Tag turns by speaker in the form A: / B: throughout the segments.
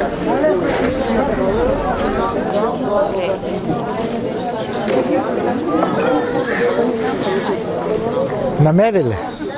A: Намери ли?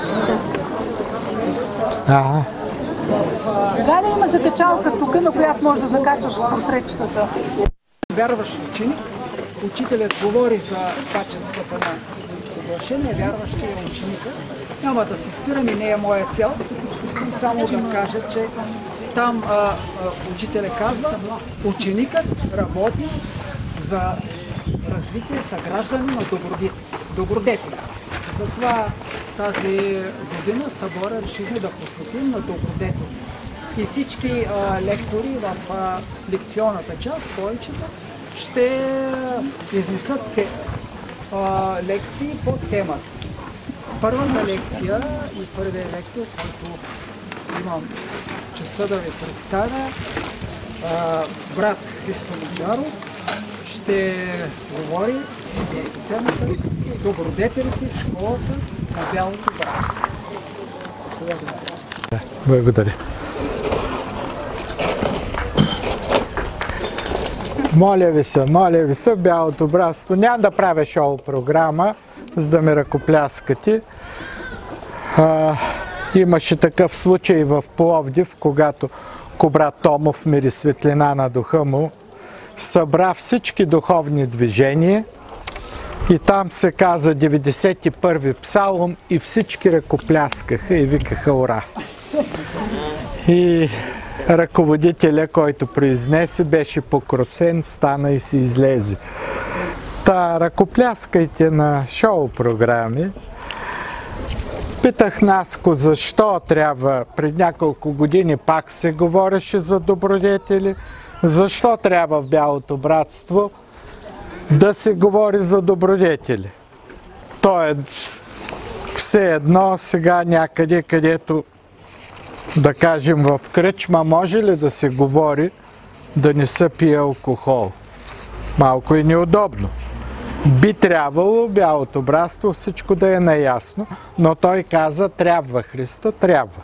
A: Ага.
B: Галя има закачалка тук, на която можеш да закачаш портретчетата. Вярваш ученик, учителят говори за качествата на оглашение, вярващия ученика. Няма да се спирам и не е моя цел. Искам само да кажа, че там учителя казва, ученикът работи за развитие, съграждане на добродетели. Затова тази година събора решихме да посветим на добродетели. И всички лектори в лекционната част, повечето, ще изнесат лекции по темата. Първата лекция и първият лектор, който имам честта да ви представя, брат Христо Маджаров, ще говори за темата добродетелите в школата на бялото братство.
A: Благодаря. Моля ви се, бялото братство. Няма да правя шоу програма, за да ме ръкопляскате. Имаше такъв случай в Пловдив, когато Кобрат Томов, мири светлина на духа му, събра всички духовни движения и там се каза 91-ви псалом и всички ръкопляскаха и викаха ура. И ръководителя, който произнесе, беше покрусен, стана и се излезе. Та ръкопляскайте на шоу програми. Питах Наско защо трябва, пред няколко години пак се говореше за добродетели, защо трябва в бялото братство да се говори за добродетели. То е все едно сега някъде, където да кажем в кръчма, може ли да се говори да не се пие алкохол? Малко е неудобно. Би трябвало бялото братство всичко да е наясно, но той каза трябва, Христо, трябва.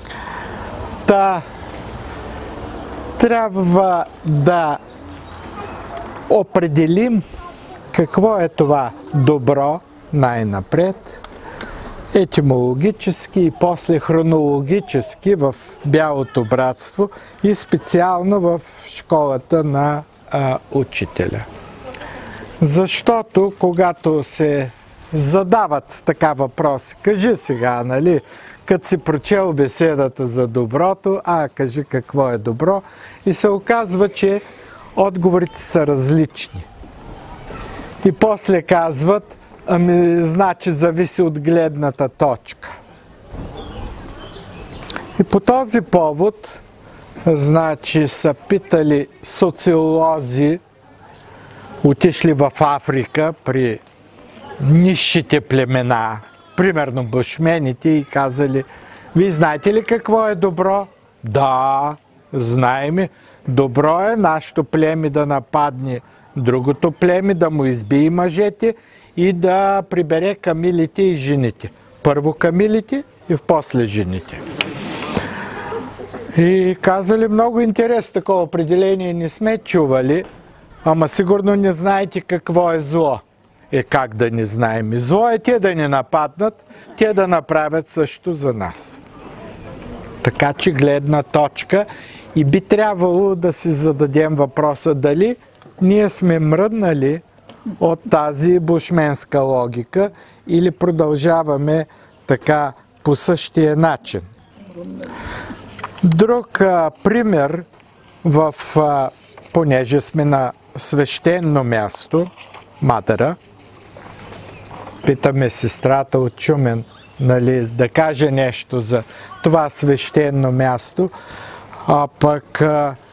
A: Трябва да определим какво е това добро най-напред, етимологически и после хронологически в бялото братство и специално в школата на учителя. Защото когато се задават така въпроси, кажи сега, нали, като си прочел беседата за доброто, кажи какво е добро, и се оказва, че отговорите са различни. И после казват, значи зависи от гледната точка. И по този повод, значи, са питали социолози, отишли в Африка при нисшите племена, примерно бушмените, и казали, вие знаете ли какво е добро? Да, знаем. Добро е нашето племе да нападне другото племе, да му избие мъжете и да прибере камилите и жените. Първо камилите и после жените. И казали, много интересно, такова определение не сме чували, ама сигурно не знаете какво е зло. Как да не знаем? Зло е те да ни нападнат, те да направят също за нас. Така че гледна точка, и би трябвало да си зададем въпроса дали ние сме мръднали от тази бушменска логика или продължаваме така по същия начин. Друг пример, понеже сме на свещено място, Мадъра, питаме сестрата от Чумен, нали, да каже нещо за това свещено място, пък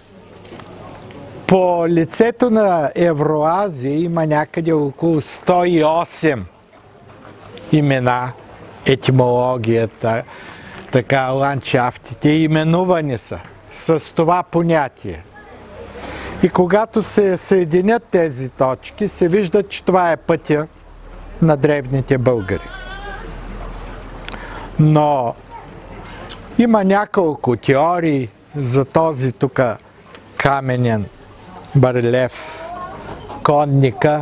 A: по лицето на Евроазия има някъде около 108 имена, етимологията, така, ландшафтите, именувани са с това понятие. И когато се съединят тези точки, се вижда, че това е пътя на древните българи. Но има няколко теории за този тук каменен барелев конника,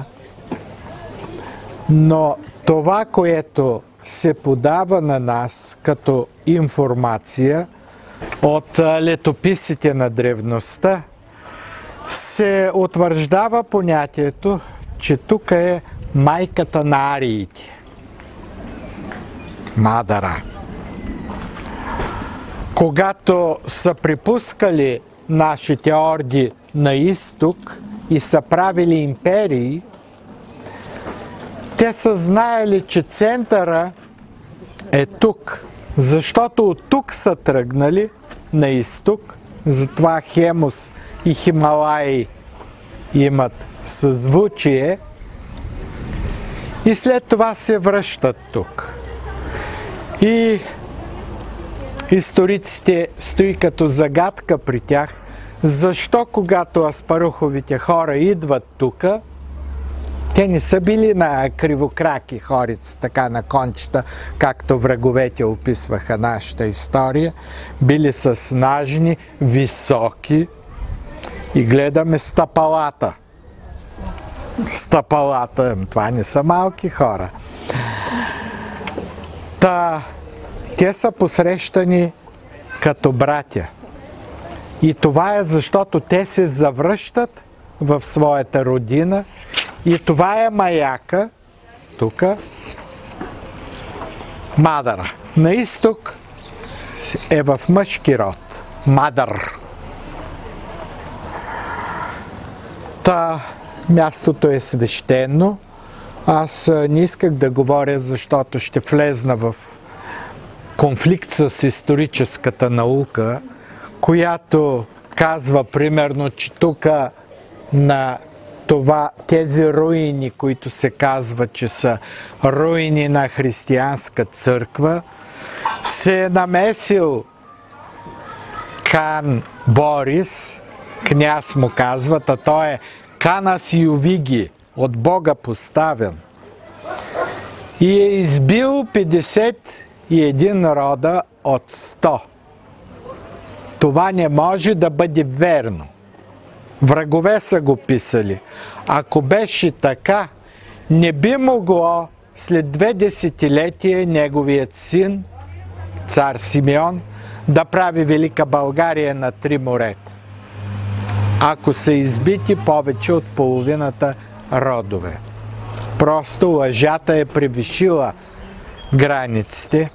A: но това, което се подава на нас като информация от летописите на древността, се утвърждава понятието, че тук е майката на ариите. Мадара. Когато са припускали нашите орди на изток и са правили империи, те са знаели, че центъра е тук, защото от тук са тръгнали на изток, затова Хемус и Хималаи имат съзвучие и след това се връщат тук. И историците стои като загадка при тях, защо когато Аспаруховите хора идват тук, те не са били на кривокраки хорици, така на кончета, както враговете описваха нашата история, били са снажни, високи и гледаме стъпалата. Стъпалата, това не са малки хора. Те са посрещани като братя. И това е защото те се завръщат в своята родина и това е маяка, тук, Мадара. На изток е в мъжки род, Мадар. Мястото е свещено. Аз не исках да говоря, защото ще влезна в конфликт с историческата наука, която казва примерно, че тук на тези руини, които се казва, че са руини на християнска църква, се е намесил Кан Борис, княз му казват, а той е Канас Ювиги, от Бога поставен. И е избил 51 рода от 100. Това не може да бъде верно. Врагове са го писали. Ако беше така, не би могло след 2 десетилетия неговият син, цар Симеон, да прави Велика България на 3 морета. Ако са избити повече от половината родове. Просто лъжата е превишила границите.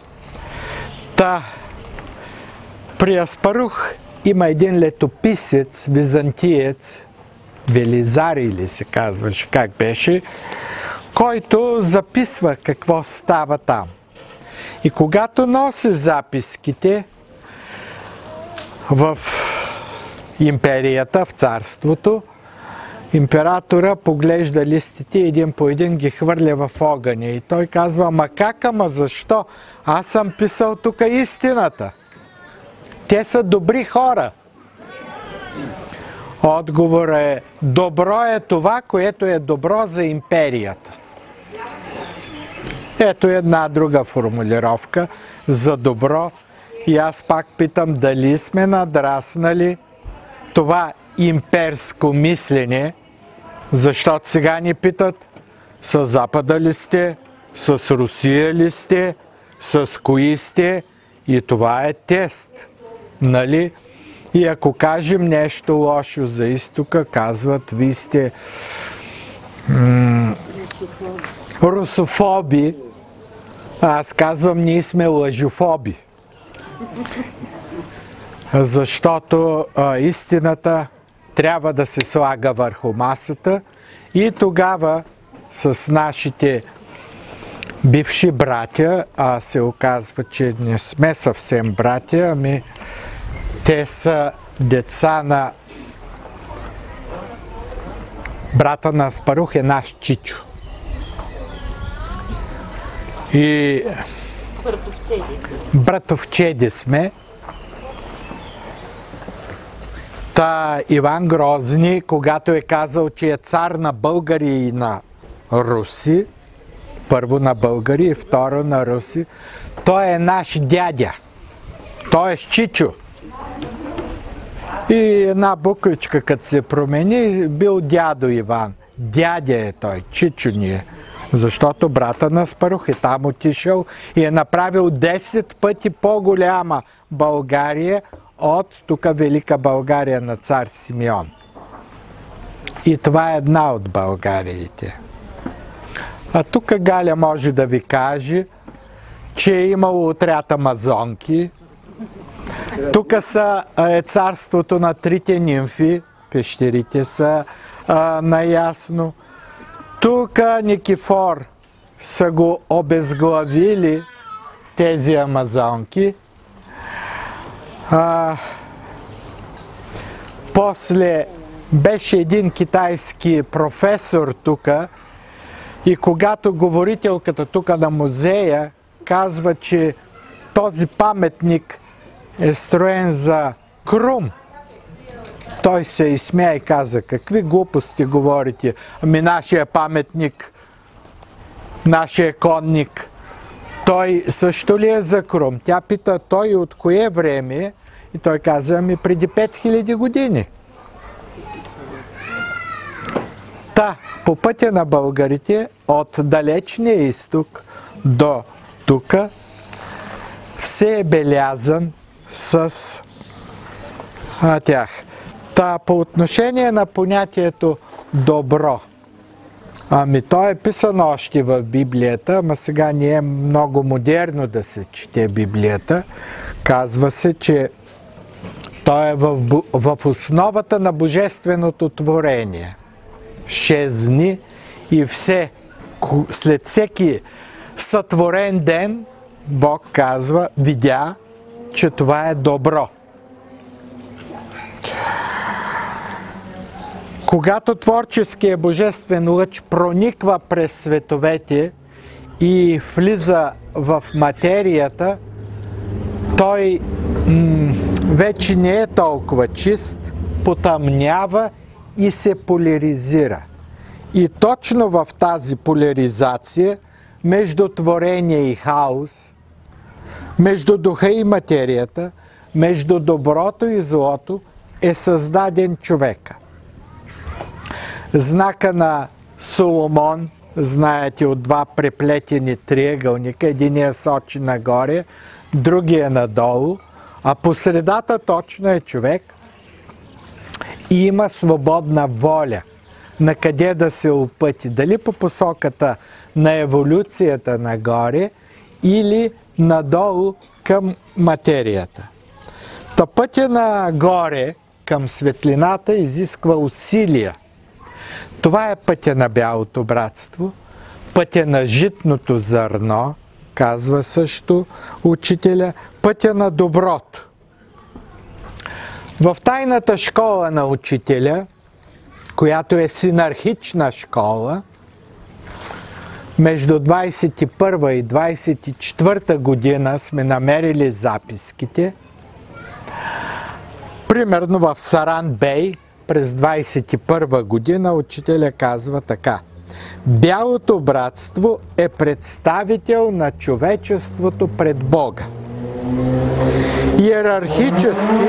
A: При Аспарух има един летописец, византиец, Велизарий ли се казваше, как беше, който записва какво става там. И когато носи записките в империята, в царството, императора поглежда листите и един по един ги хвърля в огъня. И той казва, ама как, ама защо? Аз съм писал тук истината. Те са добри хора. Отговор е, добро е това, което е добро за империята. Ето една друга формулировка за добро. И аз пак питам, дали сме надраснали това имперско мислене, защото сега ни питат, с Запада ли сте, с Русия ли сте, с кои сте, и това е тест. Нали? И ако кажем нещо лошо за изтока, казват, вие сте русофоби, аз казвам, ние сме лъжофоби. Защото истината трябва да се слага върху масата и тогава с нашите бивши братя, а се оказва, че не сме съвсем братя, ами те са деца на брата на Аспарух, е наш чичо. И братовчеди сме. Иван Грозни, когато е казал, че е цар на българи и на руси, първо на българи и второ на руси, той е наш дядя. Той е чичо. И една буквичка, като се промени, бил дядо Иван. Дядя е той, чичо ни е. Защото брата на Аспарух е там отишъл и е направил 10 пъти по-голяма България от тук Велика България на цар Симеон. И това е една от Българиите. А тук Галя може да ви каже, че е имало отряд амазонки. Тук е царството на трите нимфи, пещерите са наясно. Тук Никифор са го обезглавили тези амазонки. После беше един китайски професор тук и когато говорителката тук на музея казва, че този паметник е строен за Крум, той се изсмя и каза: какви глупости говорите? Ами нашия паметник, нашия конник, той също ли е за Крум? Тя пита: той от кое време? И той каза: ами преди 5000 години. По пътя на българите от далечния изток до тук все е белязан с тях. По отношение на понятието добро, ами то е писано още в Библията, ама сега не е много модерно да се чете Библията. Казва се, че то е в основата на божественото творение. 6 дни и след всеки сътворен ден Бог казва, видя, че това е добро. Когато творческият божествен лъч прониква през световете и влиза в материята, той вече не е толкова чист, потъмнява и се поляризира. И точно в тази поляризация между творение и хаос, между духа и материята, между доброто и злото е създаден човека. Знака на Соломон, знаете, от два преплетени триъгълника, единия сочи нагоре, другия надолу, а по средата точно е човек и има свободна воля на къде да се опъти. Дали по посоката на еволюцията нагоре или надолу към материята. Та пътя нагоре към светлината изисква усилия. Това е пътя на бялото братство, пътя на житното зърно, казва също учителя, пътя на доброто. В тайната школа на учителя, която е синархична школа, между 21 и 24 година сме намерили записките. Примерно в Саран Бей през 21 година учителя казва така: бялото братство е представител на човечеството пред Бога. Иерархически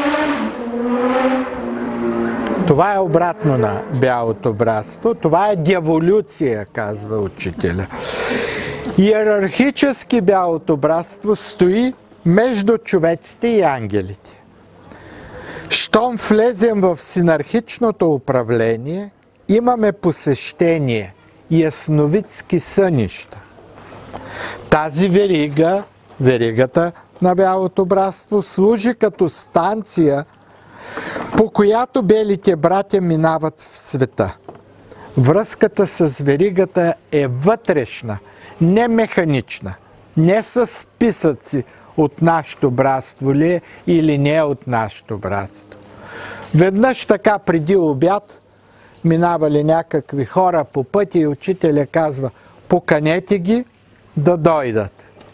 A: това е обратно на бялото братство. Това е деволюция, казва учителя. Иерархически бялото братство стои между човеците и ангелите. Щом влезем в синархичното управление, имаме посещение, ясновидски сънища. Тази верига, веригата на бялото братство, служи като станция, по която белите братя минават в света. Връзката с веригата е вътрешна, не механична, не с списъци от нашето братство ли или не от нашето братство. Веднъж така преди обяд минавали някакви хора по пътя и учителя казва: поканете ги да дойдат.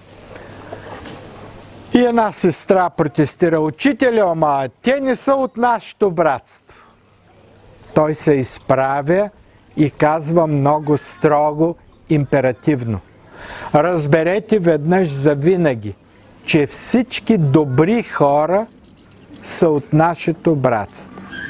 A: И една сестра протестира: учителя, ама те не са от нашето братство. Той се изправя и казва много строго, императивно: разберете веднъж завинаги, че всички добри хора са от нашето братство.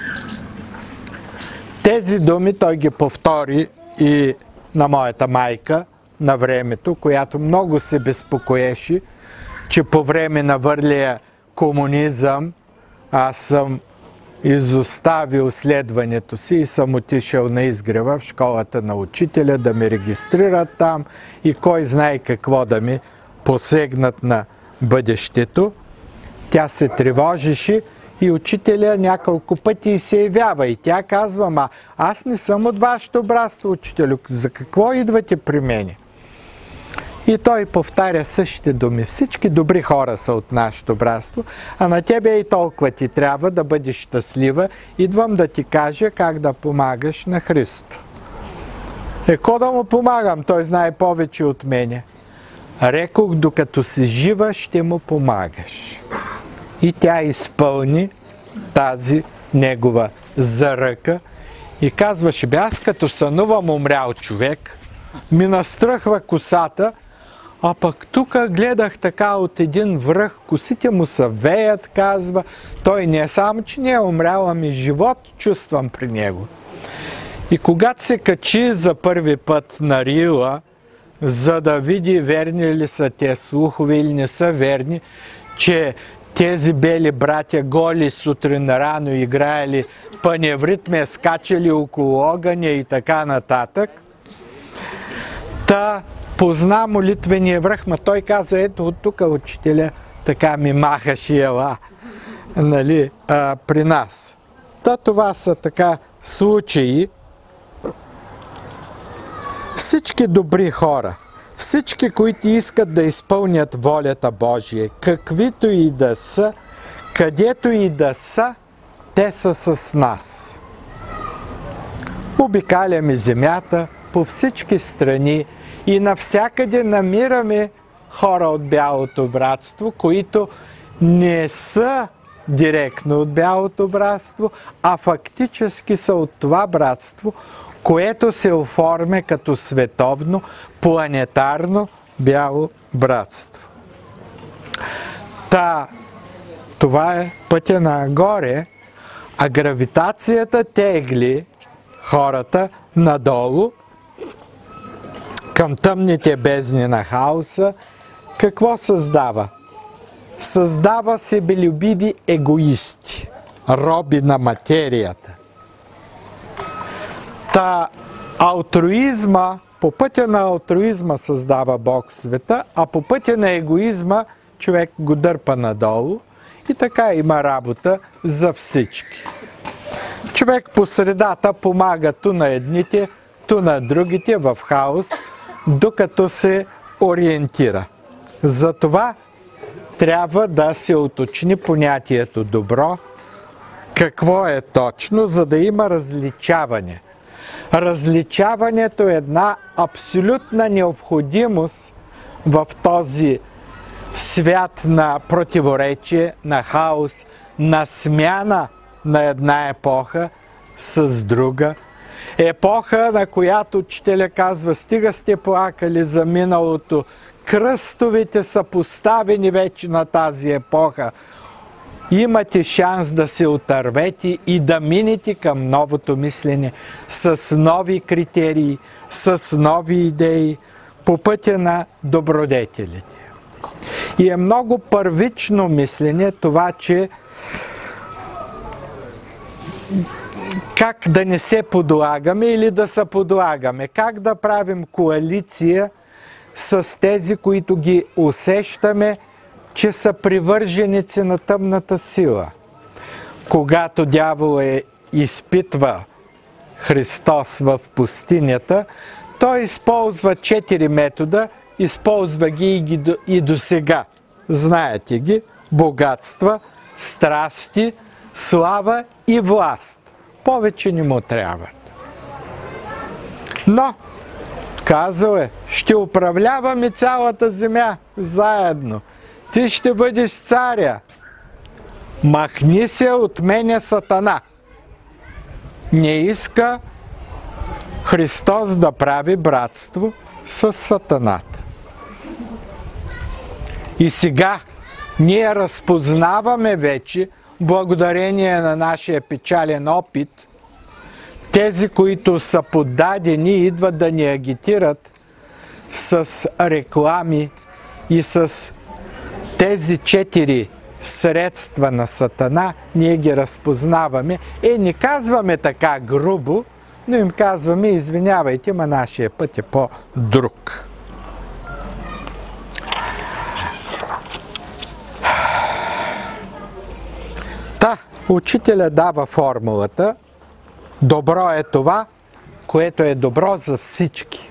A: Тези думи той ги повтори и на моята майка на времето, която много се безпокоеше, че по време на върлия комунизъм аз съм изоставил следването си и съм отишъл на изгрева в школата на учителя да ме регистрират там и кой знае какво да ми посегнат на бъдещето. Тя се тревожеше и учителя няколко пъти се явява. И тя казва: аз не съм от вашето братство, учителю, за какво идвате при мене? И той повтаря същите думи. Всички добри хора са от нашето братство, а на тебе и толкова ти трябва да бъдеш щастлива. Идвам да ти кажа как да помагаш на Христо. Ко да му помагам? Той знае повече от мене. Рекох, докато си жива, ще му помагаш. И тя изпълни тази негова заръка и казваше: аз като сънувам умрял човек, ми настръхва косата, а пък тук гледах така от един връх, косите му се веят, казва. Той не е само, че не е умрял, ами живот чувствам при него. И когато се качи за първи път на Рила, за да види верни ли са те слухове или не са верни, че тези бели братя голи сутрин рано играели паневритме, скачали около огъня и така нататък, та позна молитвения връх, той каза: ето от тук учителя така ми махаше ела, нали, при нас. Та това са така случаи. Всички добри хора, всички, които искат да изпълнят волята Божия, каквито и да са, където и да са, те са с нас. Обикаляме земята по всички страни и навсякъде намираме хора от Бялото братство, които не са директно от Бялото братство, а фактически са от това братство, което се оформя като световно, планетарно бяло братство. Това е пътя нагоре, а гравитацията тегли хората надолу към тъмните бездни на хаоса. Какво създава? Създава себелюбиви егоисти, роби на материята. Алтруизма, по пътя на алтруизма създава Бог света, а по пътя на егоизма човек го дърпа надолу и така има работа за всички. Човек по средата помага ту на едните, ту на другите в хаос, докато се ориентира. Затова трябва да се уточни понятието добро, какво е точно, за да има различаване. Различаването е една абсолютна необходимост в този свят на противоречие, на хаос, на смяна на една епоха с друга. Епоха, на която учителя казва: стига сте плакали за миналото, кръстовите са поставени вече на тази епоха. Имате шанс да се отървете и да минете към новото мислене с нови критерии, с нови идеи по пътя на добродетелите. И е много първично мислене това, че как да не се подлагаме или да се подлагаме, как да правим коалиция с тези, които ги усещаме, че са привърженици на тъмната сила. Когато дявол изпитва Христос в пустинята, той използва 4 метода, използва ги и до сега. Знаете ги: богатства, страсти, слава и власт. Повече не му трябват. Но, казал е: ще управляваме цялата земя заедно. Ти ще бъдеш царя. Махни се от мене, Сатана. Не иска Христос да прави братство с Сатаната. И сега ние разпознаваме вече благодарение на нашия печален опит, тези, които са поддадени, идват да ни агитират с реклами и с тези 4 средства на Сатана, ние ги разпознаваме. Не казваме така грубо, но им казваме: извинявайте, ма нашия път е по-друг. Учителя дава формулата: добро е това, което е добро за всички.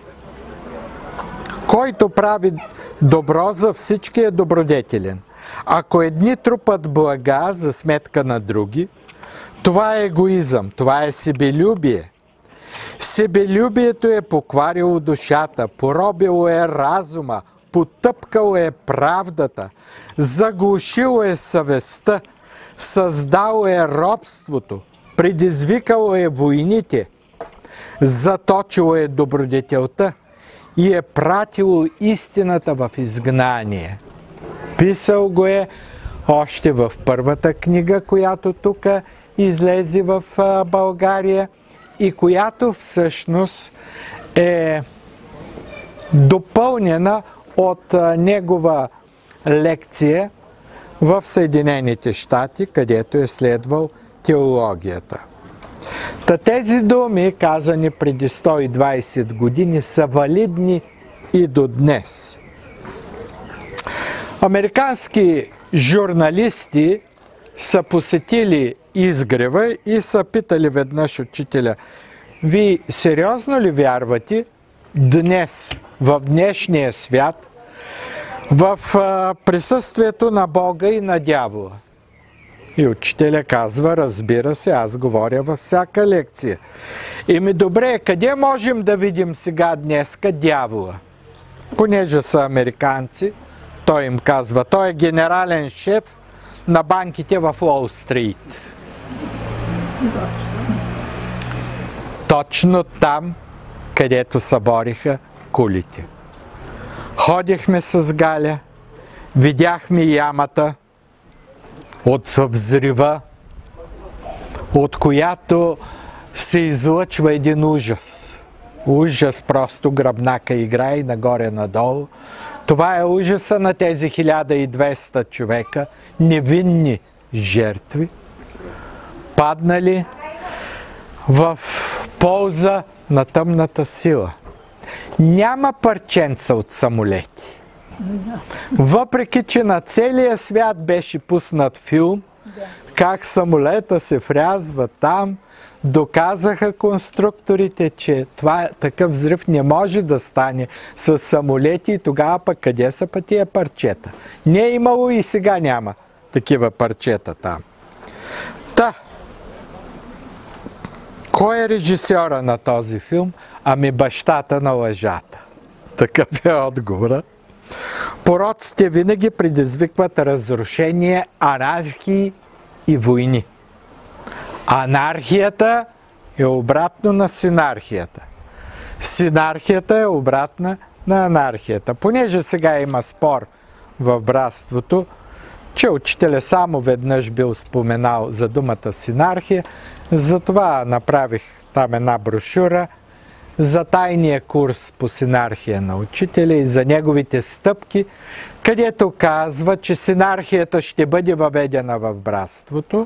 A: Който прави добро за всички е добродетелен. Ако едни трупат блага за сметка на други, това е егоизъм, това е себелюбие. Себелюбието е покварило душата, поробило е разума, потъпкало е правдата, заглушило е съвестта, създало е робството, предизвикало е войните, заточило е добродетелта и е пратило истината в изгнание. Писал го е още в първата книга, която тук излезе в България и която всъщност е допълнена от негова лекция в Съединените щати, където е следвал теологията. Тези думи, казани преди 120 години, са валидни и до днес. Американски журналисти са посетили изгрева и са питали веднъж учителя: вие сериозно ли вярвате днес, в днешния свят, в присъствието на Бога и на дявола? И учителя казва: разбира се, аз говоря във всяка лекция. Добре, къде можем да видим сега днеска дявола? Понеже са американци, той им казва: той е генерален шеф на банките в Уол Стрит. Точно там, където събориха кулите. Ходихме с Галя, видяхме ямата от взрива, от която се излъчва един ужас. Ужас, просто гръбнака играе и нагоре-надолу. Това е ужаса на тези 1200 човека, невинни жертви, паднали в полза на тъмната сила. Няма парченца от самолети. Въпреки че на целия свят беше пуснат филм, как самолета се врязва там, доказаха конструкторите, че такъв взрив не може да стане с самолети и тогава пък къде са тия парчета? Не е имало и сега няма такива парчета там. Кой е режисьора на този филм? Бащата на лъжата. Такъв е отговорът. Пороците винаги предизвикват разрушение, анархии и войни. Анархията е обратно на синархията. Синархията е обратна на анархията. Понеже сега има спор в братството, че учителя само веднъж бил споменал за думата синархия, затова направих там една брошура за тайния курс по синархия на учителя и за неговите стъпки, където казва, че синархията ще бъде въведена в братството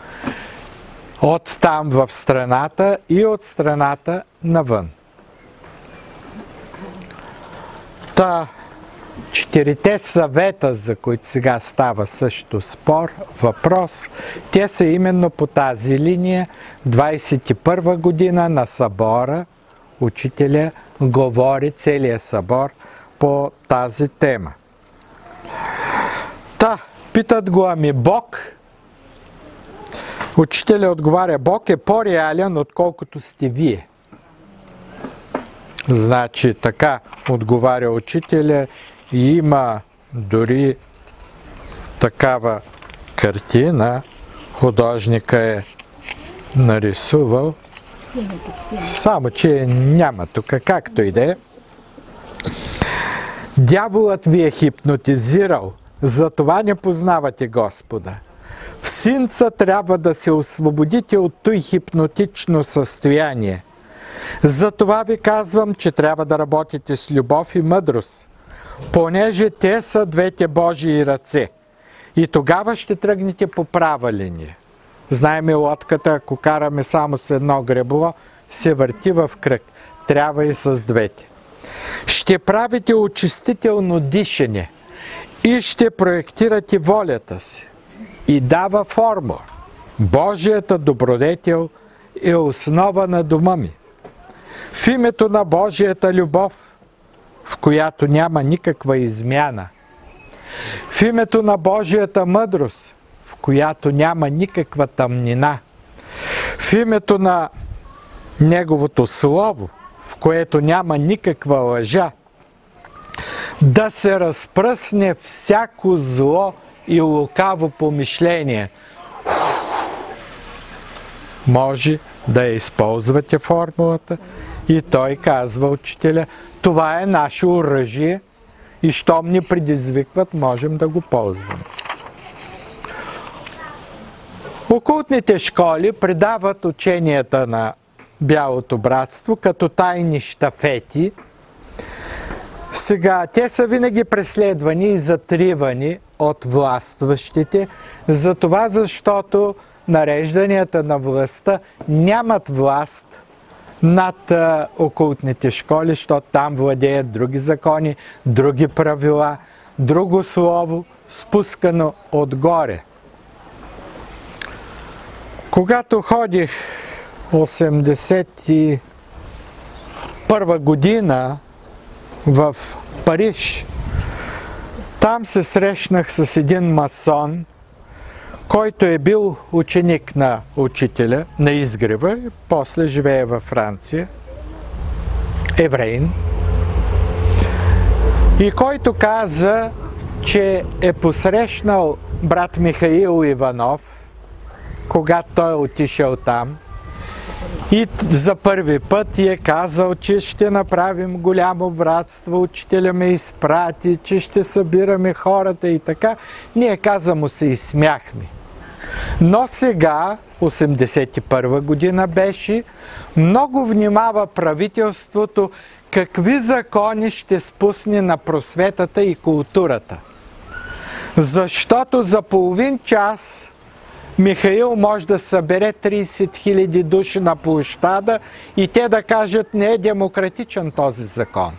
A: от там в страната и от страната навън. 4 съвета, за които сега става също спор, въпрос, те са именно по тази линия. 21 година на събора учителя говори целият събор по тази тема. Питат го: Бог? Учителя отговаря: Бог е по-реален, отколкото сте вие. Значи така отговаря учителя и има дори такава картина, художника е нарисувал, само че няма тук, както и да е. Дяволът ви е хипнотизирал, затова не познавате Господа. синца трябва да се освободите от той хипнотично състояние. Затова ви казвам, че трябва да работите с любов и мъдрост, понеже те са двете Божии ръце. И тогава ще тръгнете по права линия. Знаем, лодката, ако караме само с едно гребло, се върти в кръг. Трябва и с двете. Ще правите очистително дишане и ще проектирате волята си. И дава формула. Божията добродетел е основа на дома ми. В името на Божията любов, в която няма никаква измяна. В името на Божията мъдрост, в която няма никаква тъмнина. В името на Неговото Слово, в което няма никаква лъжа. Да се разпръсне всяко зло и лукаво помишление. Може да я използвате формулата и той казва, учителя, това е наше оръжие и щом ни предизвикват, можем да го ползваме. Окултните школи предават ученията на Бялото братство като тайни щафети. Сега, те са винаги преследвани и затривани от властващите, затова защото нарежданията на властта нямат власт над окултните школи, защото там владеят други закони, други правила, друго слово, спускано отгоре. Когато ходих 81 година в Париж, там се срещнах с един масон, който е бил ученик на учителя, на изгрева, и после живее във Франция, евреин, и който каза, че е посрещнал брат Михаил Иванов, когато той е отишъл там, и за първи път е казал, че ще направим голямо братство, учителя ме изпрати, че ще събираме хората и така. Ние, каза му, се изсмяхме. Но сега, 81 година беше, много внимава правителството какви закони ще спусне на просветата и културата. Защото за половин час Михаил може да събере 30 000 души на площада и те да кажат, не е демократичен този закон.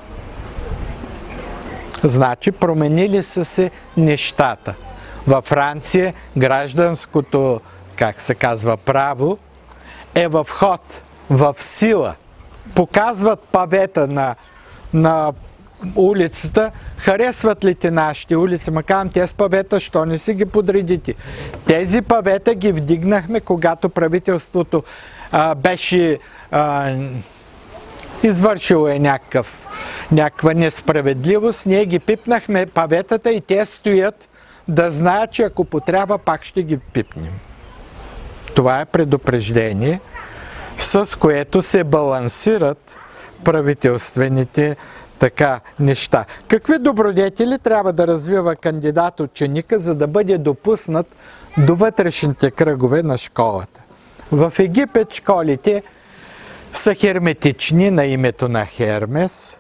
A: Значи променили са се нещата. Във Франция гражданското, как се казва, право е в ход, в сила. Показват павета на улицата, харесват ли те нашите улици? Ма казвам, тези павета, що не си ги подредите? Тези павета ги вдигнахме, когато правителството беше извършило някаква несправедливост. Ние ги пипнахме паветата и те стоят да знаят, че ако потрябва, пак ще ги пипнем. Това е предупреждение, с което се балансират правителствените неща. Какви добродетели трябва да развива кандидат-ученика, за да бъде допуснат до вътрешните кръгове на школата? В Египет школите са херметични на името на Хермес.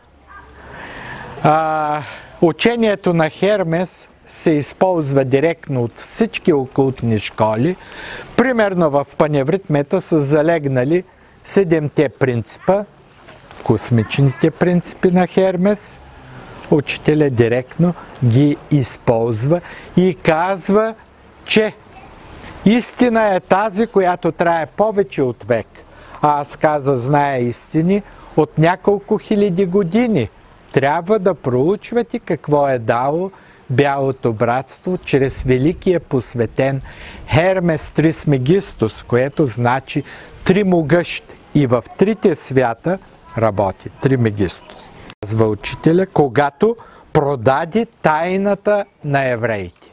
A: Учението на Хермес се използва директно от всички окултни школи. Примерно в Паневритмета са залегнали 7-те принципа, космичните принципи на Хермес. Учителя директно ги използва и казва, че истина е тази, която трае повече от век. А аз каза, знае истини от няколко хиляди години. Трябва да проучвате какво е дало Бялото братство чрез великия посветен Хермес Трисмегистус, което значи тримогъщ. И в трите свята работи Тримегистус. Казва учителя, когато продаде тайната на евреите.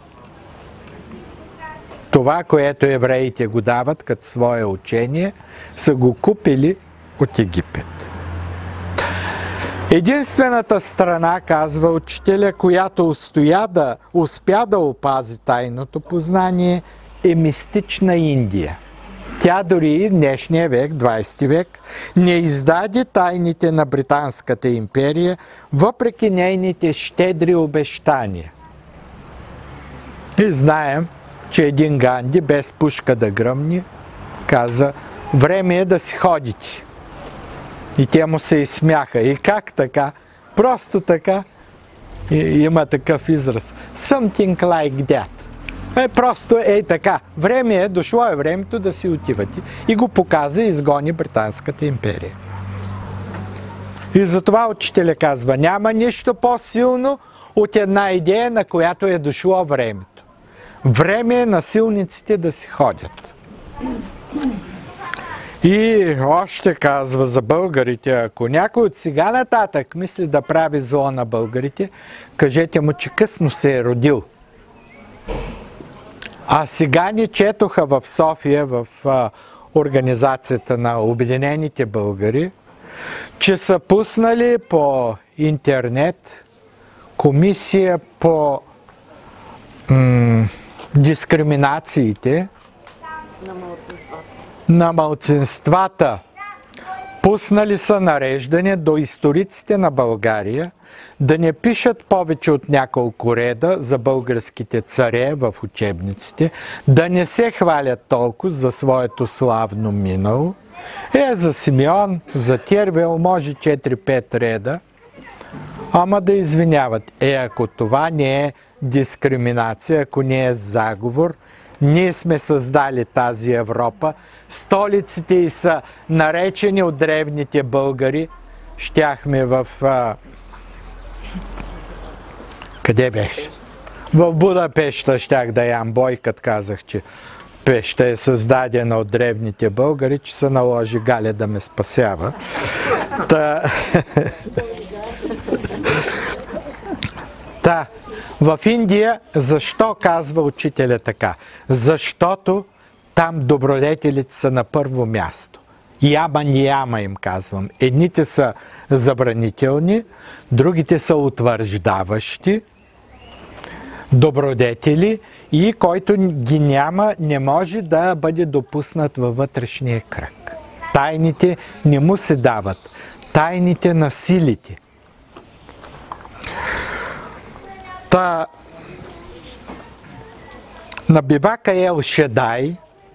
A: Това, което евреите го дават като свое учение, са го купили от Египет. Единствената страна, казва учителя, която успя да опази тайното познание, е мистична Индия. Тя дори и в днешния век, 20 век, не издаде тайните на Британската империя, въпреки нейните щедри обещания. И знаем, че един Ганди, без пушка да гръмни, каза: време е да си ходите. И те му се изсмяха. И как така? Просто така. И има такъв израз. Something like that. Просто така. Време е, дошло е времето да си отивате. И го показа и изгони Британската империя. И затова учителя казва: няма нищо по-силно от една идея, на която е дошло времето. Време е насилниците да си ходят. И още казва за българите: ако някой от сега нататък мисли да прави зло на българите, кажете му, че късно се е родил. А сега ни четоха в София, в Организацията на Обединените българи, че са пуснали по интернет комисия по дискриминациите на малцинствата. Пуснали са нареждане до историците на България да не пишат повече от няколко реда за българските царе в учебниците, да не се хвалят толкова за своето славно минало. За Симеон, за Тервел може 4-5 реда, ама да извиняват. Ако това не е дискриминация, ако не е заговор, ние сме създали тази Европа, столиците й са наречени от древните българи. Щяхме в... къде беше? В Будапеща щях да ям бой, като казах, че Пеща е създадена от древните българи, че се наложи Галя да ме спасява. В Индия, защо казва учителя така? Защото там добродетелите са на първо място. Яма нияма им казвам. Едните са забранителни, другите са утвърждаващи добродетели и който ги няма, не може да бъде допуснат във вътрешния кръг. Тайните не му се дават. Тайните на силите. На бивака Ел Шадай,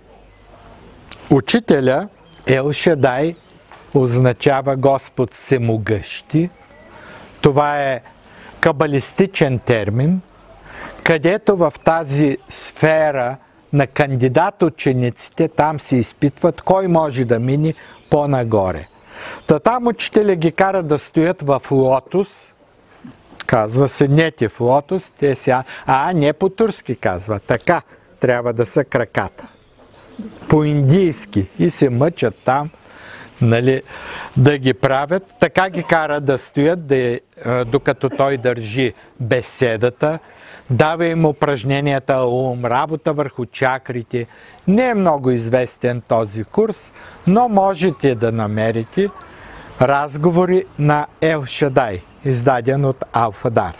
A: учителя Ел Шадай означава Господ всемогъщи. Това е кабалистичен термин, където в тази сфера на кандидат-учениците там се изпитват кой може да мине по-нагоре. Там учителя ги кара да стоят в лотос. Казва, седнете в лотос, те сега... не по-турски казва, така трябва да са краката. По-индийски. И се мъчат там, нали, да ги правят. Така ги кара да стоят, докато той държи беседата. Дава им упражненията ум, работа върху чакрите. Не е много известен този курс, но можете да намерите разговори на Ел Шадай, издаден от Алфадар.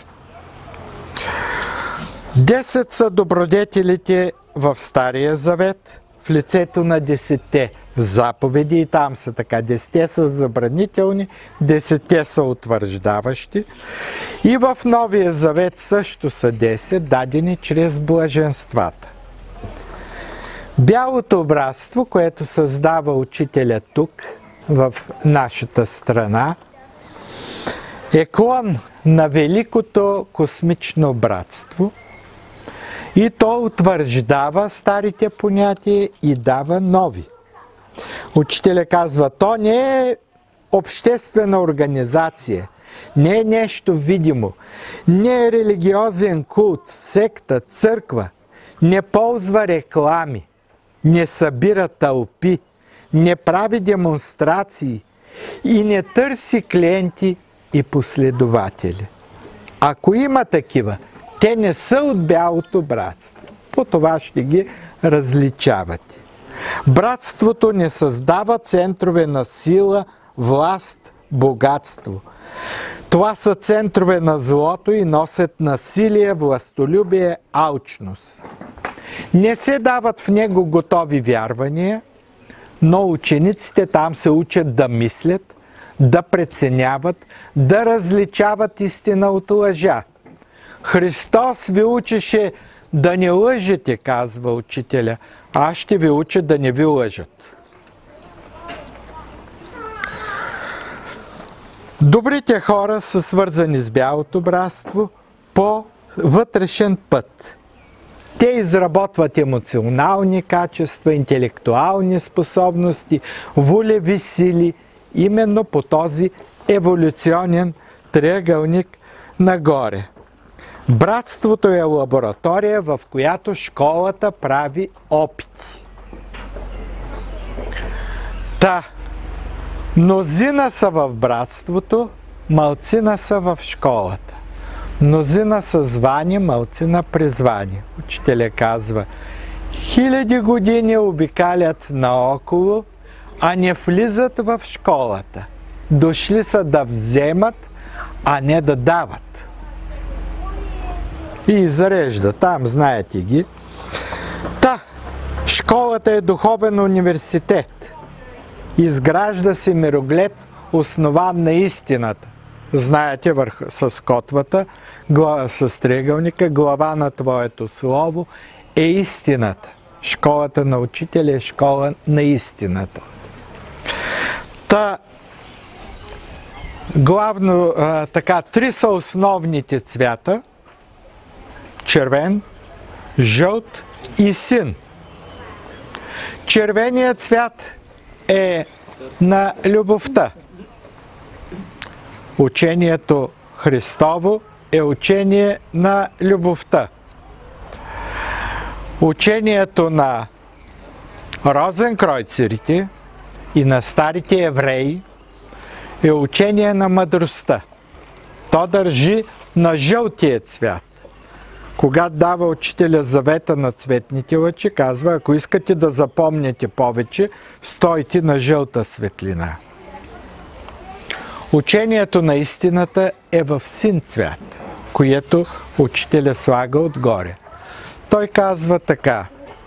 A: 10 са добродетелите в Стария Завет в лицето на 10 заповеди и там са така. 10 са забранителни, 10 са утвърждаващи. И в Новия Завет също са 10, дадени чрез блаженствата. Бялото братство, което създава учителя тук, в нашата страна, е клон на Великото космично братство и то утвърждава старите понятия и дава нови. Учителя казва, то не е обществена организация, не е нещо видимо, не е религиозен култ, секта, църква, не ползва реклами, не събира тълпи, не прави демонстрации и не търси клиенти и последователи. Ако има такива, те не са от бялото братство. По това ще ги различавате. Братството не създава центрове на сила, власт, богатство. Това са центрове на злото и носят насилие, властолюбие, алчност. Не се дават в него готови вярвания, но учениците там се учат да мислят, да преценяват, да различават истина от лъжа. Христос ви учеше да не лъжете, казва учителя. Аз ще ви уча да не ви лъжат. Добрите хора са свързани с бялото братство по вътрешен път. Те изработват емоционални качества, интелектуални способности, волеви сили, именно по този еволюционен триъгълник нагоре. Братството е лаборатория, в която школата прави опити. Мнозина са в братството, малцина са в школата. Мнозина са звани, малцина призвани. Учителя казва, 1000 години обикалят наоколо, а не влизат в школата. Дошли са да вземат, а не да дават. И зарежда, там знаете ги. Школата е духовен университет. Изгражда се мироглед, основан на истината. Знаете, с котвата, с триъгълника, глава на Твоето Слово е истината. Школата на учителя е школа на истината. Главно, три са основните цвята. Червен, жълт и син. Червеният цвят е на любовта. Учението Христово е учение на любовта. Учението на розенкройцерите и на старите евреи е учение на мъдростта. То държи на жълтия цвят. Когато дава учителя завета на цветните лъчи, казва, ако искате да запомните повече, стойте на жълта светлина. Учението на истината е в син цвят, което учителя слага отгоре. Той казва така,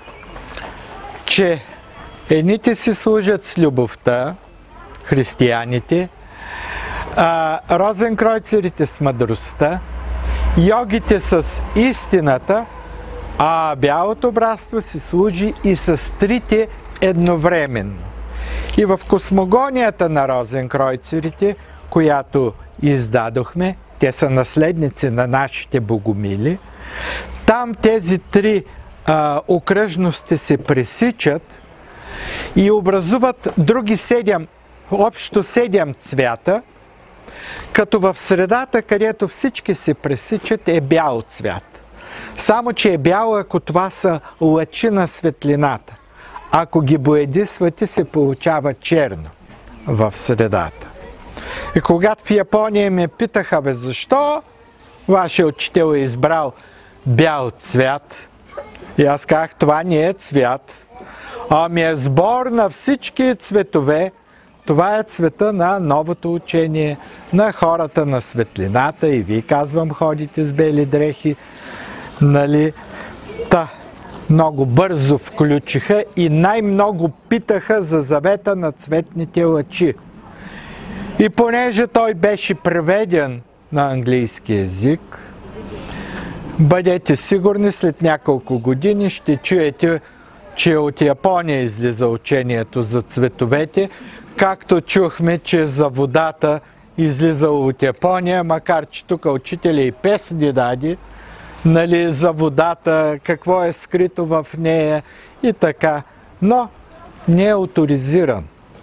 A: че едните си служат с любовта, християните, розенкройцерите с мъдростта, йогите с истината, а бялото братство си служи и с трите едновременно. И в космогонията на розенкройцерите, която издадохме, те са наследници на нашите богомили, там тези три окръжности се пресичат и образуват други 7, общо 7 цвята, като в средата, където всички се пресичат, е бял цвят. Само, че е бял, ако това са лъчи на светлината. Ако ги боядисвате, се получава черно в средата. И когато в Япония ме питаха, защо вашия учител е избрал бял цвят? И аз казах, това не е цвят, ами е сбор на всички цветове. Това е цвета на новото учение, на хората на светлината. И вие, казвам, ходите с бели дрехи. Нали? Много бързо включиха и най-много питаха за завета на цветните лъчи. И понеже той беше преведен на английски език, бъдете сигурни, след няколко години ще чуете, че от Япония излиза учението за цветовете, както чухме, че за водата излизало от Япония, макар че тук учителя и песни даде, нали, за водата, какво е скрито в нея и така, но не е оторизиран.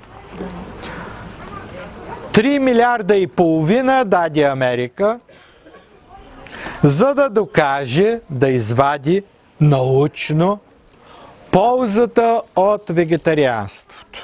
A: 3,5 милиарда даде Америка, за да докаже, да извади научно ползата от вегетарианството.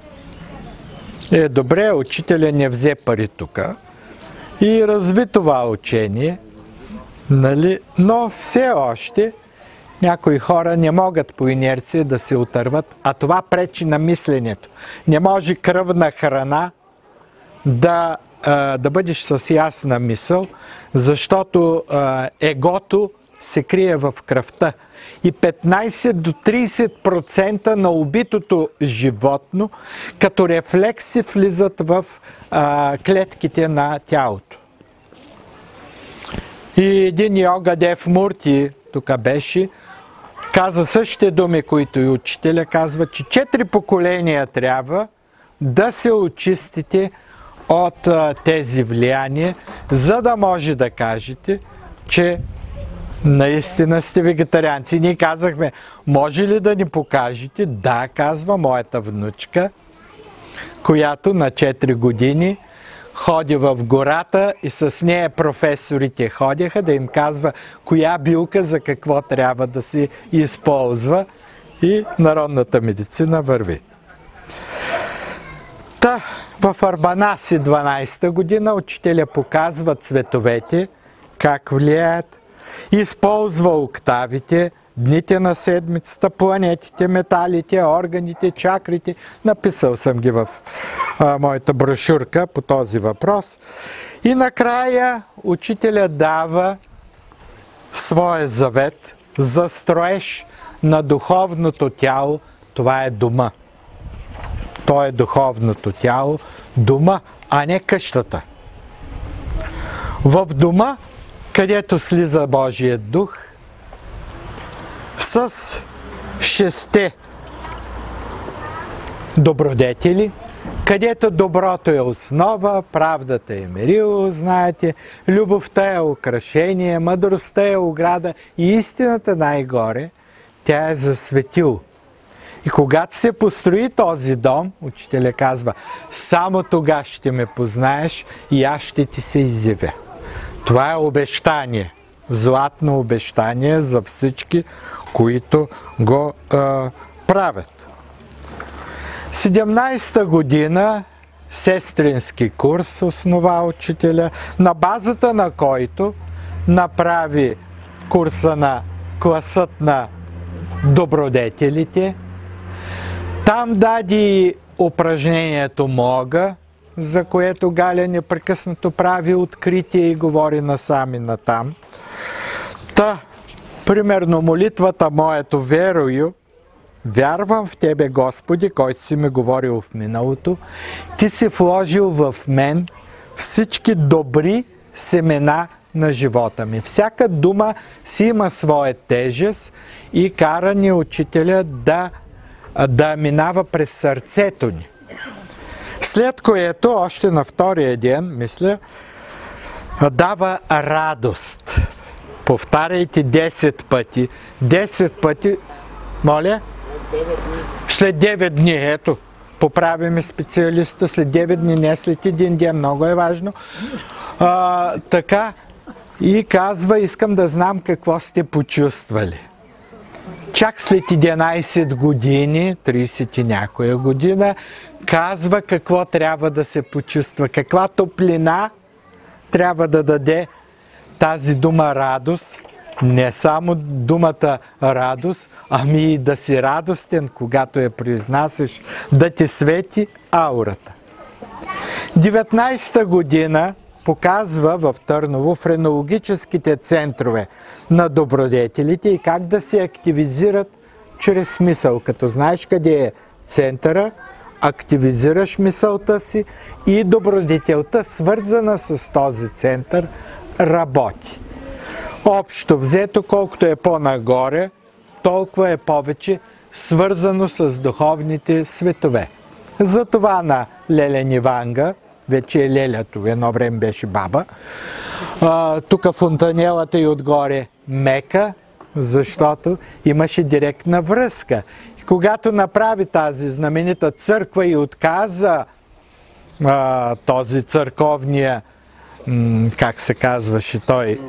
A: Добре, учителя не взе пари тук и разви това учение, нали? Но все още някои хора не могат по инерция да се отърват, а това пречи на мисленето. Не може кръвна храна да бъдеш с ясна мисъл, защото егото се крие в кръвта. И 15 до 30% на убитото животно като рефлекси влизат в клетките на тялото. И един йога Дев Мурти, тук беше, каза същите думи, които и учителя казва, че 4 поколения трябва да се очистите от тези влияния, за да може да кажете, че наистина сте вегетарианци. Ние казахме, може ли да ни покажете? Да, казва моята внучка, която на 4 години ходи в гората и с нея професорите ходяха да им казва коя билка за какво трябва да се използва и народната медицина върви. Та, в Арбанаси 12-та година учителя показва цветовете, как влияят, използва октавите, дните на седмицата, планетите, металите, органите, чакрите. Написал съм ги в моята брошурка по този въпрос. И накрая учителя дава своя завет за строеж на духовното тяло. Това е дома. То е духовното тяло, дома, а не къщата. В дома, където слиза Божият дух, с 6 добродетели, където доброто е основа, правдата е мерило, знаете, любовта е украшение, мъдростта е ограда и истината най-горе, тя е за светило. И когато се построи този дом, учителя казва, само тогава ще ме познаеш и аз ще ти се изявя. Това е обещание, златно обещание за всички, които го правят. 17-та година сестрински курс основа учителя, на базата на който направи курса на класът на добродетелите. Там даде упражнението Мога, за което Галя непрекъснато прави откритие и говори насам и натам. Та, примерно молитвата моето верою, вярвам в Тебе, Господи, който си ми говорил в миналото, Ти си вложил в мен всички добри семена на живота ми. Всяка дума си има своя тежест и кара ни учителя да минава през сърцето ни. След което, още на втория ден, мисля, дава радост. Повтаряйте 10 пъти. 10 пъти, моля? След 9 дни, ето. Поправиме специалиста след 9 дни, не след един ден, много е важно. Така, и казва, искам да знам какво сте почувствали. Чак след 11 години, 30 и някоя година, казва какво трябва да се почувства, каква топлина трябва да даде тази дума радост. Не само думата радост, ами и да си радостен, когато я произнасяш, да ти свети аурата. 19-та година показва в Търново френологическите центрове на добродетелите и как да се активизират чрез мисъл. Като знаеш къде е центъра, активизираш мисълта си и добродетелта, свързана с този център, работи. Общо взето, колкото е по-нагоре, толкова е повече свързано с духовните светове. Затова на Леля Ниванга, вече е Лелято, едно време беше баба, тук фонтанелата и отгоре мека, защото имаше директна връзка. И когато направи тази знаменита църква и отказа този църковния, как се казваше той?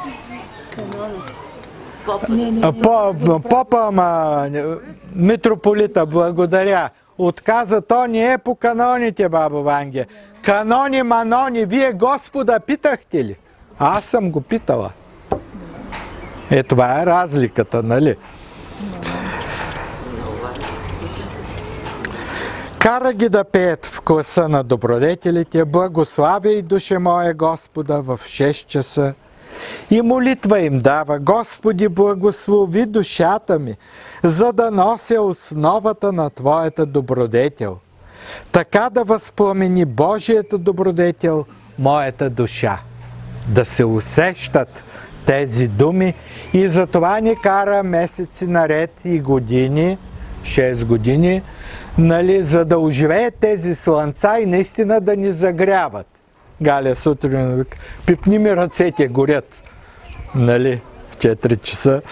A: Попа, митрополита, благодаря. Отказа, то не е по каноните, баба Ванге. Канони, манони, вие Господа питахте ли? Аз съм го питала. Това е разликата, нали? Кара ги да пеят в класа на добродетелите, благославяй, душе моя Господа, в 6 часа. И молитва им дава: Господи, благослови душата ми, за да нося основата на Твоята добродетел. Така да възпламени Божията добродетел моята душа. Да се усещат тези думи и затова ни кара месеци наред и години, 6 години, за да оживеят тези слънца и наистина да ни загряват. Галя сутрин, пипни ми ръцете, горят. В 4 часа.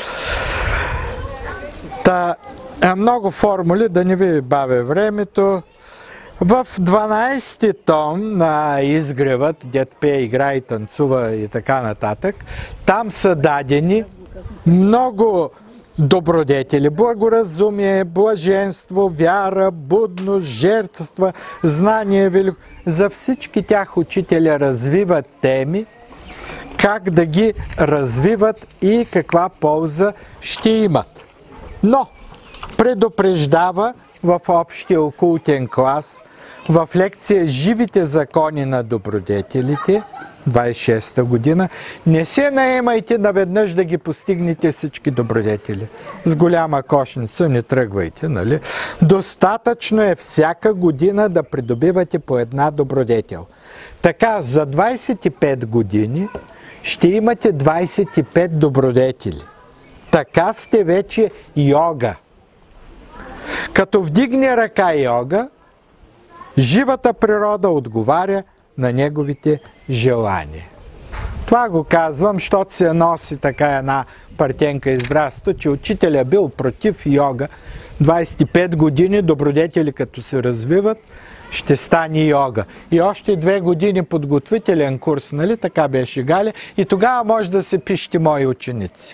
A: Много формули, да не ви бавя времето. В 12-ти том на изгревът, дет пее, играе и танцува и така нататък, там са дадени много добродетели. Благоразумие, блаженство, вяра, будност, жертва, знание, велико. За всички тях учителя развива теми, как да ги развиват и каква полза ще имат. Но предупреждава в общия окултен клас, в лекция "Живите закони на добродетелите", 26-та година, не се наемайте наведнъж да ги постигнете всички добродетели. С голяма кошница не тръгвайте, нали? Достатъчно е всяка година да придобивате по една добродетел. Така, за 25 години ще имате 25 добродетели. Така сте вече йога. Като вдигне ръка йога, живата природа отговаря на неговите желания. Това го казвам, защото се носи така една партенка из братството, че учителя бил против йога. 25 години добродетели като се развиват, ще стане йога. И още 2 години подготвителен курс, нали? Така беше, Галя. И тогава може да се пишете мои ученици.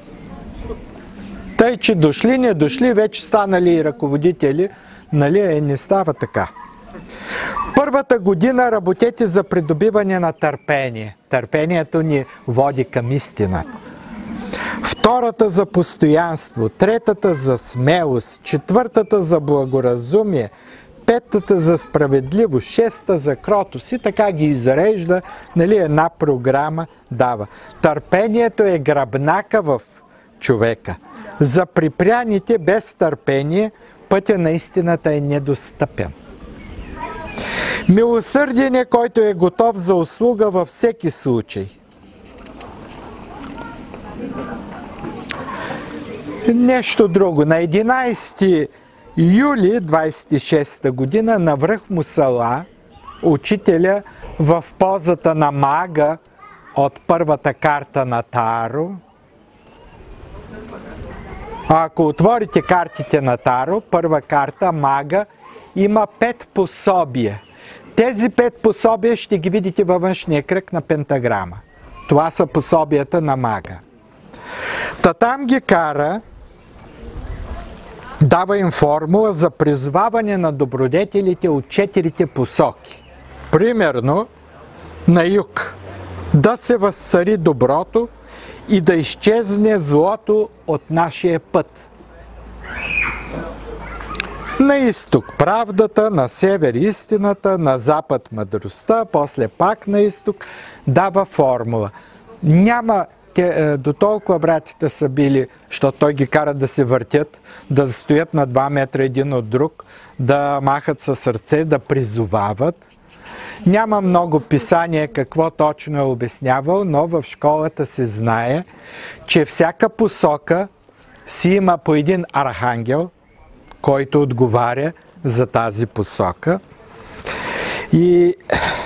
A: Тъй, че дошли, не дошли, вече станали и ръководители, нали? Не става така. Първата година работете за придобиване на търпение. Търпението ни води към истината. Втората за постоянство, третата за смелост, четвъртата за благоразумие, петата за справедливост, шеста за кротост и така ги изрежда, нали, една програма дава. Търпението е гръбнака в човека. За припряните без търпение пътя на истината е недостъпен. Милосърден е, който е готов за услуга във всеки случай. Нещо друго. На 11 юли 26 година на връх Мусала, учителя в позата на мага от първата карта на Таро. Ако отворите картите на Таро, първа карта, мага, има 5 пособия. Тези 5 пособия ще ги видите във външния кръг на пентаграма. Това са пособията на мага. Там ги кара, дава им формула за призваване на добродетелите от 4 посоки. Примерно, на юг да се възцари доброто и да изчезне злото от нашия път. На изток правдата, на север истината, на запад мъдростта, после пак на изток дава формула. Няма, до толкова братята са били, защото той ги кара да се въртят, да стоят на 2 метра един от друг, да махат със сърце, да призовават. Няма много писание какво точно е обяснявал, но в школата се знае, че всяка посока си има по един архангел, който отговаря за тази посока. И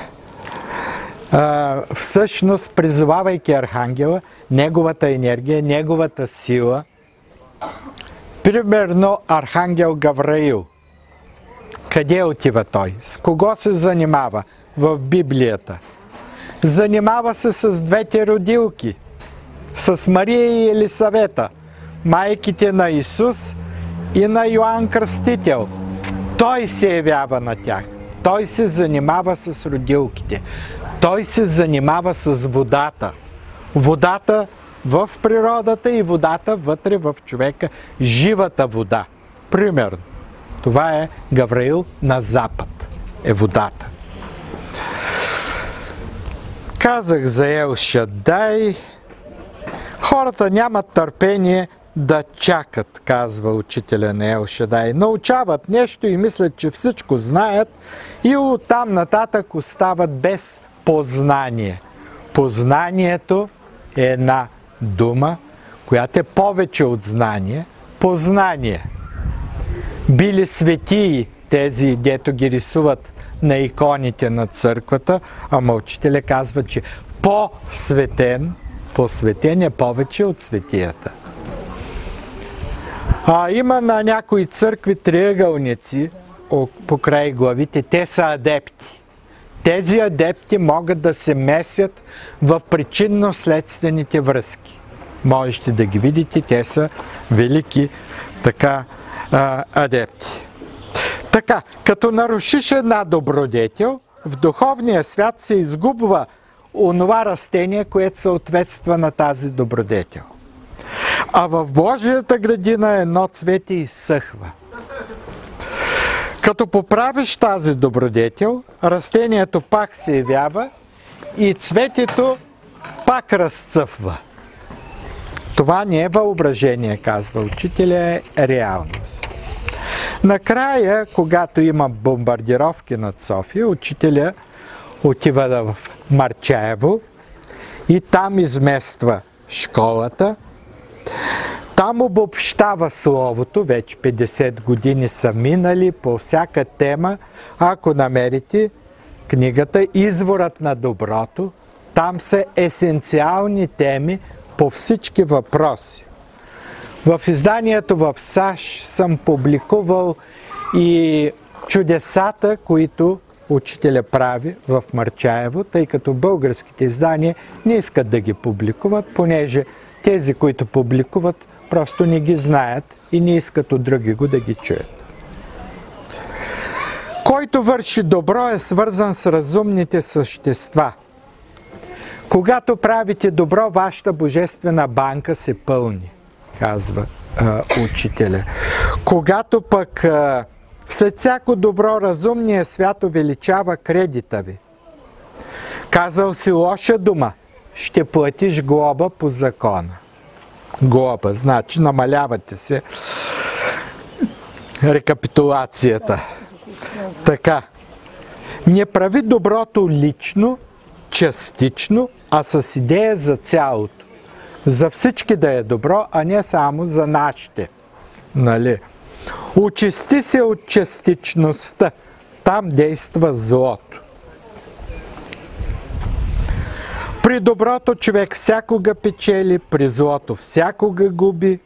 A: всъщност, призовавайки архангела, неговата енергия, неговата сила, примерно архангел Гавраил, къде отива той? С кого се занимава в Библията? Занимава се с двете родилки, с Мария и Елисавета, майките на Исус и на Йоан Кръстител. Той се явява на тях. Той се занимава с родилките. Той се занимава с водата. Водата в природата и водата вътре в човека. Живата вода. Примерно. Това е Гавраил на запад, е водата. Казах за Ел Шадай. Хората нямат търпение да чакат, казва учителя на Ел Шадай. Научават нещо и мислят, че всичко знаят и оттам нататък остават без познание. Познанието е една дума, която е повече от знание. Познание. Били светии тези, дето ги рисуват на иконите на църквата, ама учителя казва, че посветен е повече от светията. Има на някои църкви триъгълници покрай главите, те са адепти. Тези адепти могат да се месят в причинно-следствените връзки. Можете да ги видите, те са велики адепти. Така, като нарушиш една добродетел, в духовния свят се изгубва онова растение, което съответства на тази добродетел. А в Божията градина едно цвете изсъхва. Като поправиш тази добродетел, растението пак се явява и цветето пак разцъфва. Това не е въображение, казва учителя, е реалност. Накрая, когато има бомбардировки над София, учителя отива в Марчаево и там измества школата. Там обобщава словото, вече 50 години са минали по всяка тема. Ако намерите книгата "Изворът на доброто", там са есенциални теми по всички въпроси. В изданието в САЩ съм публикувал и чудесата, които учителя прави в Марчаево, тъй като българските издания не искат да ги публикуват, понеже тези, които публикуват, просто не ги знаят и не искат от други го да ги чуят. Който върши добро е свързан с разумните същества. Когато правите добро, вашата божествена банка се пълни, казва учителя. Когато пък след всяко добро разумният свят увеличава кредита ви. Казал си лоша дума, ще платиш глоба по закона. Глоба, значи намалявате се рекапитулацията. Така. Не прави доброто лично, частично, а с идея за цялото. За всички да е добро, а не само за нашите. Нали? Очисти се от частичността. Там действа злото. При доброто човек всякога печели, при злото всякога губи.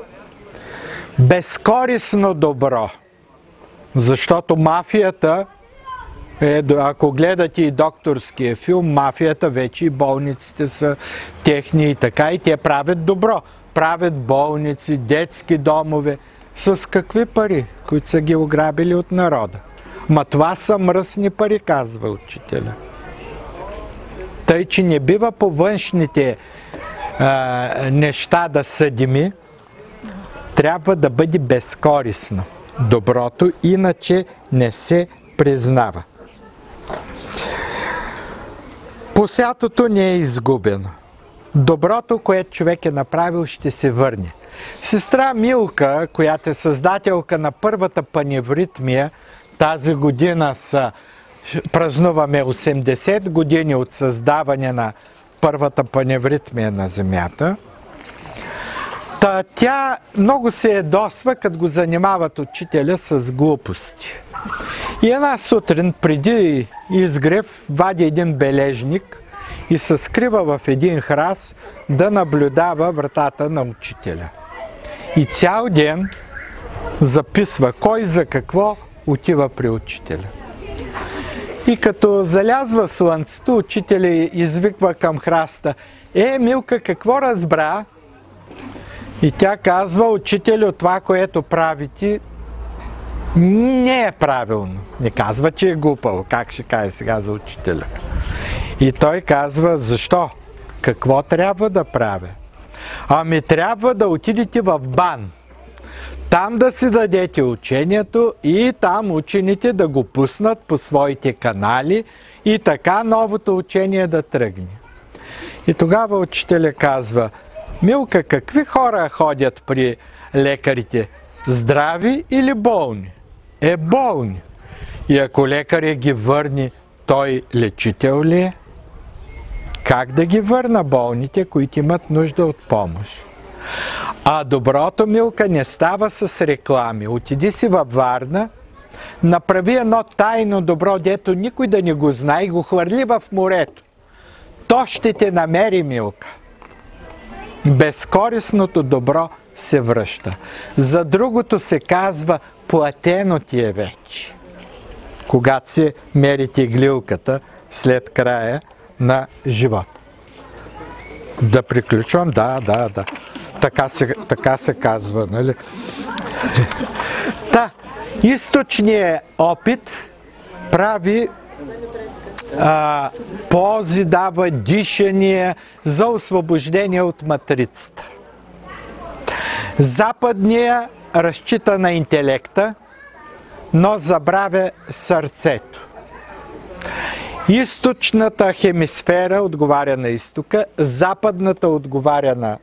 A: Безкорисно добро. Защото мафията, ако гледате и докторския филм, мафията вече и болниците са техни и така, и те правят добро. Правят болници, детски домове. С какви пари, които са ги ограбили от народа? Ма това са мръсни пари, казва учителя. Тъй, че не бива по външните неща да съдими, трябва да бъде безкорисно доброто, иначе не се признава. Посятото не е изгубено. Доброто, което човек е направил, ще се върне. Сестра Милка, която е създателка на първата паневритмия, тази година празнуваме 80 години от създаване на първата паневритмия на Земята. Тя много се ядосва, като го занимават учителя с глупости. И една сутрин, преди изгрев, вади един бележник и се скрива в един храс да наблюдава вратата на учителя. И цял ден записва кой за какво отива при учителя. И като залязва слънцето, учителя извиква към храста: Милка, какво разбра? И тя казва: учителю, това, което правите, не е правилно. Не казва, че е глупаво. Как ще каже сега за учителя? И той казва: защо? Какво трябва да правя? Ами трябва да отидете в БАН. там да си дадете учението и там учените да го пуснат по своите канали и така новото учение да тръгне. И тогава учителя казва: Милка, какви хора ходят при лекарите? Здрави или болни? Болни. И ако лекаря ги върне, той лечител ли е? Как да ги върна болните, които имат нужда от помощ? А доброто, Милка, не става с реклами. Отиди си във Варна, направи едно тайно добро, дето никой да не го знае, и го хвърли в морето. То ще те намери, Милка. Безкорисното добро се връща. За другото се казва: платено ти е вече. Когато си мерите глилката след края на живота. Да приключвам? Да. Така се казва, нали? Източният опит прави пози, дава дишание за освобождение от матрицата. Западният разчита на интелекта, но забравя сърцето. Източната хемисфера отговаря на изтока, западната отговаря на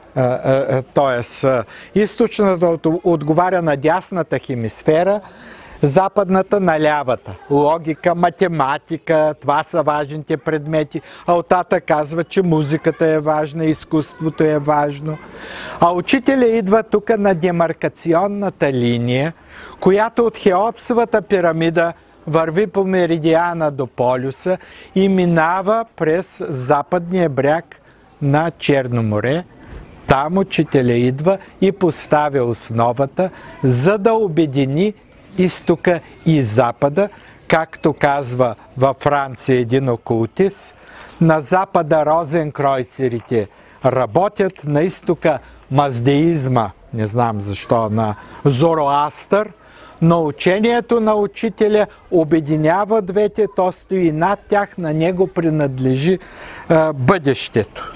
A: източната отговаря на дясната хемисфера, западната на лявата. Логика, математика, това са важните предмети. Алтата казва, че музиката е важна, изкуството е важно. А учителя идва тук на демаркационната линия, която от Хеопсовата пирамида върви по меридиана до полюса и минава през западния бряг на Черно море. Там учителя идва и поставя основата, за да обедини изтока и запада, както казва във Франция един окултист. На запада розенкройцерите работят, на изтока маздеизма, не знам защо, на Зороастър, но учението на учителя обединява двете, то стои над тях, на него принадлежи бъдещето.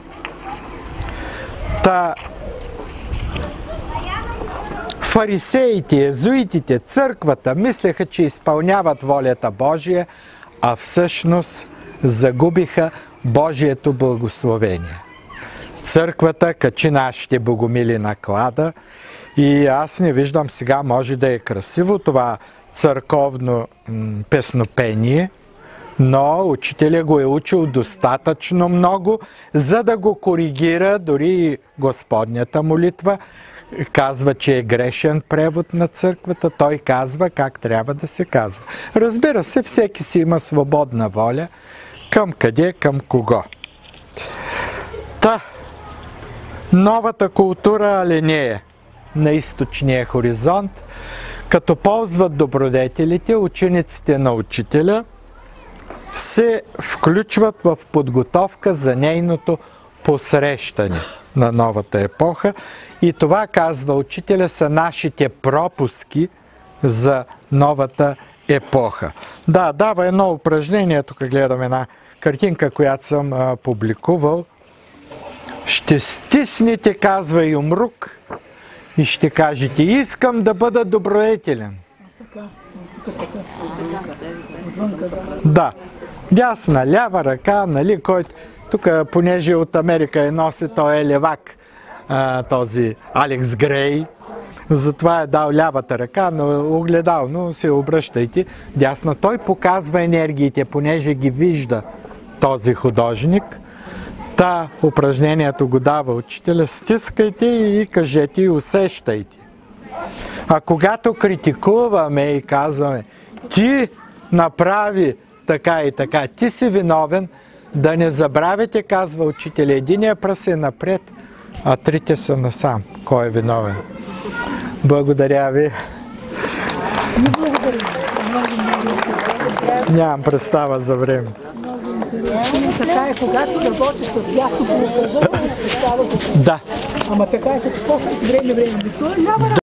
A: Фарисеите, езуитите, църквата мислеха, че изпълняват волята Божия, а всъщност загубиха Божието благословение. Църквата качи нашите богомили на клада и аз не виждам сега, може да е красиво това църковно песнопение, но учителя го е учил достатъчно много, за да го коригира. Дори Господнята молитва казва, че е грешен превод на църквата. Той казва как трябва да се казва. Разбира се, всеки си има свободна воля към къде, към кого. Новата култура алинея на източния хоризонт, като ползват добродетелите, учениците на учителя се включват в подготовка за нейното посрещане на новата епоха. И това, казва учителя, са нашите пропуски за новата епоха. Дава едно упражнение, тук гледам една картинка, която съм публикувал. Ще стиснете, казва Юмрук, и ще кажете: искам да бъда добродетелен. Дясна, лява ръка, нали, който тук, понеже от Америка носи, той е левак, този Алекс Грей, затова е дал лявата ръка, но огледално се обръщайте дясна. Той показва енергиите, понеже ги вижда този художник. Упражнението го дава учителя: стискайте и кажете и усещайте. А когато критикуваме и казваме: ти направи така и така, ти си виновен, да не забравяте, казва учителя, единия пръст е напред, а трите са насам. Кой е виновен? Благодаря ви. Нямам представа за време.
B: Така е, когато работиш с ясно положение, представа за това. Ама така е, като после време.